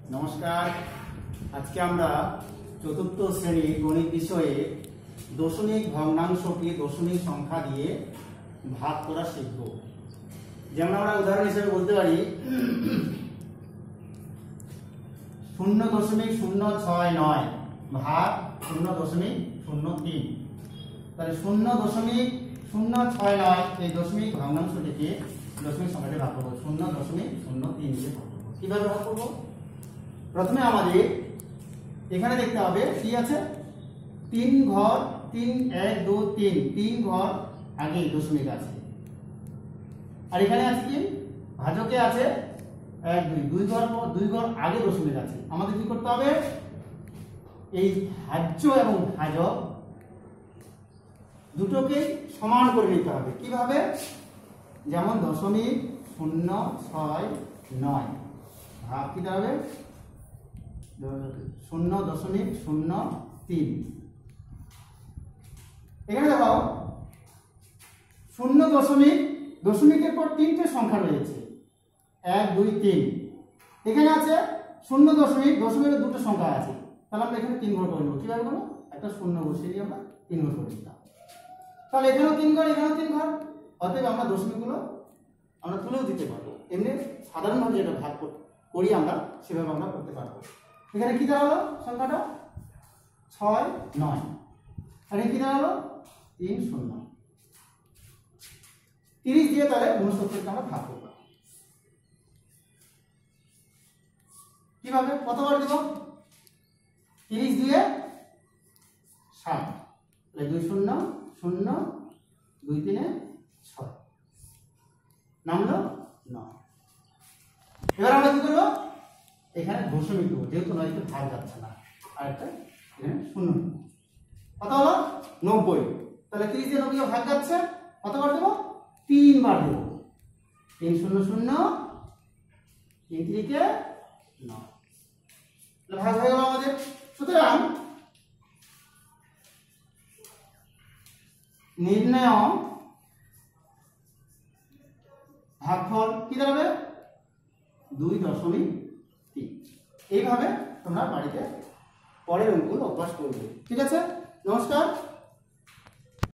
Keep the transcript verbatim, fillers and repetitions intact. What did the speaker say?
নমস্কার। আজকে আমরা চতুর্থ শ্রেণী গণিত বিষয়ে দশমিক ভগ্নাংশকে দশমিক সংখ্যা দিয়ে ভাগ করা শিখব। যেমন আমরা উদাহরণ হিসেবে বলতে পারি শূন্য দশমিক শূন্য ছয় নয় ভাগ শূন্য দশমিক শূন্য তিন। তাহলে শূন্য দশমিক শূন্য ছয় নয় এই দশমিক ভগ্নাংশটিকে দশমিক সংখ্যাতে ভাগ করবো শূন্য দশমিক শূন্য তিন দিয়ে ভাগ করবো। কিভাবে ভাগ করবো? প্রথমে আমাদের এখানে দেখতে হবে কি আছে, তিন ঘর তিন এক দু তিন তিন ঘর আগে দশমিক আছে, আর এখানে আছে কি ভাজকে আছে এক দুই দুই ঘর দুই ঘর আগে দশমিক আছে। আমাদের কি করতে হবে, এই ভাজ্য এবং ভাজক দুটোকে সমান করে নিতে হবে। কিভাবে? যেমন দশমিক শূন্য ছয় নয় ভাগ কি হবে শূন্য দশমিক শূন্য তিন। এখানে দেখো শূন্য দশমিক দশমিকের পর তিনটে সংখ্যা রয়েছে এক দুই তিন। এখানে আছে শূন্য দশমিক দশমিকের দুটো সংখ্যা আছে, তাহলে আমরা এখানে তিন ঘর করে নেবো। কিভাবে করবো? একটা শূন্য বসিয়ে দিয়ে আমরা তিন ঘর করে দিতাম। তাহলে এখানেও তিন ঘর এখানেও তিন ঘর, অতএব আমরা দশমিকগুলো আমরা তুলেও দিতে পারবো। এমনি সাধারণভাবে যেটা ভাগ করি আমরা সেভাবে আমরা করতে পারবো। এখানে কি দাঁড়ালো সংখ্যাটা ছয় নয়, আর কি দাঁড়ালো তিন শূন্য। তিরিশ দিয়ে তাহলে ঊনসত্তরকে আমরা ভাগ করবো। কিভাবে? কতবার দিব? তিরিশ দিয়ে ষাট, দুই শূন্য শূন্য দুই তিনে ছয়, নামলো নয়। এবার আমরা কি করবো, এখানে দশমিক দেবো, যেহেতু নয়কে ভাগ যাচ্ছে না, আর একটা এখানে শূন্য। কত হলো? নব্বই। তাহলে তিরিশ দিয়ে নব্বই ভাগ যাচ্ছে, কতবার দেবো? তিনবার দেবো। তিন শূন্য শূন্য তিন তিরিকে নয়, ভাগ হয়ে গেল আমাদের। সুতরাং নির্ণয় ভাগফল কি দাঁড়াবে? দুই দশমিক তিন। এইভাবে তোমরা বাড়িতে পরের অঙ্কগুলো অভ্যাস করবে। ঠিক আছে? নমস্কার।